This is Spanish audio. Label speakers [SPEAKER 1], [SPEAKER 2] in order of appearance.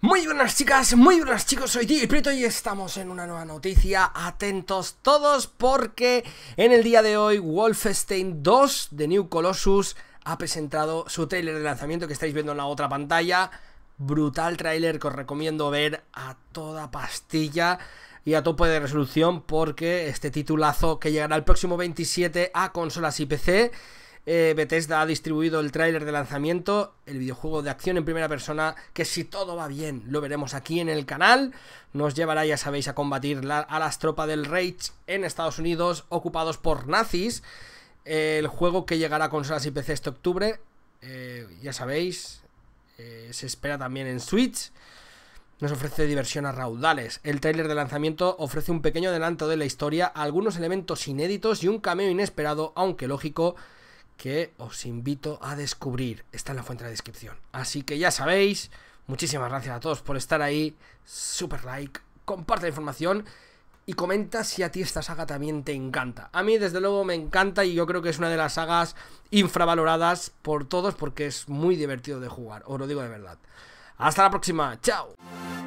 [SPEAKER 1] Muy buenas chicas, muy buenas chicos, soy Tío Prieto y estamos en una nueva noticia. Atentos todos porque en el día de hoy Wolfenstein 2 de New Colossus ha presentado su tráiler de lanzamiento que estáis viendo en la otra pantalla. Brutal tráiler que os recomiendo ver a toda pastilla y a tope de resolución, porque este titulazo que llegará el próximo 27 a consolas y PC. Bethesda ha distribuido el tráiler de lanzamiento, el videojuego de acción en primera persona, que si todo va bien lo veremos aquí en el canal. Nos llevará, ya sabéis, a combatir a las tropas del Reich en Estados Unidos ocupados por nazis. El juego que llegará a consolas y PC este octubre, ya sabéis, se espera también en Switch. Nos ofrece diversión a raudales. El tráiler de lanzamiento ofrece un pequeño adelanto de la historia, algunos elementos inéditos y un cameo inesperado, aunque lógico, que os invito a descubrir. Está en la fuente de la descripción. Así que ya sabéis, muchísimas gracias a todos por estar ahí. Super like, comparte la información y comenta si a ti esta saga también te encanta. A mí desde luego me encanta y yo creo que es una de las sagas infravaloradas por todos porque es muy divertido de jugar, os lo digo de verdad. Hasta la próxima, chao.